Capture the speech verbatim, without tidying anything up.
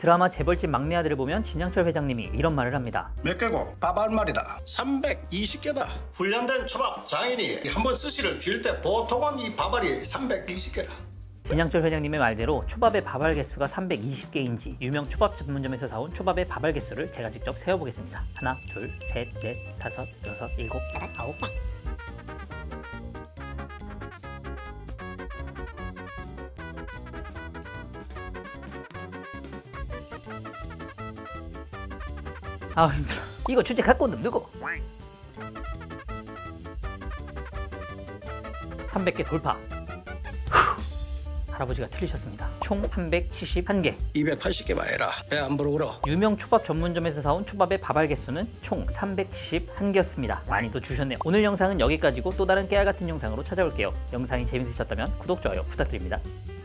드라마 재벌집 막내 아들을 보면 진양철 회장님이 이런 말을 합니다. 몇 개고? 밥 한 마리다. 삼백이십 개다. 훈련된 초밥 장인이 한번 스시를 줄 때 보통은 이 밥알이 삼백이십 개라. 진양철 회장님의 말대로 초밥의 밥알 개수가 삼백이십 개인지 유명 초밥 전문점에서 사온 초밥의 밥알 개수를 제가 직접 세어보겠습니다. 하나, 둘, 셋, 넷, 다섯, 여섯, 일곱, 여덟, 아홉. 아 힘들어. 이거 주제 갖고 오는 누구? 삼백 개 돌파. 할아버지가 틀리셨습니다. 총 삼백칠십일 개. 이백팔십 개 봐해라. 배 안 부르구러. 유명 초밥 전문점에서 사온 초밥의 밥알 개수는 총 삼백칠십일 개였습니다. 많이도 주셨네요. 오늘 영상은 여기까지고 또 다른 깨알 같은 영상으로 찾아올게요. 영상이 재밌으셨다면 구독, 좋아요 부탁드립니다.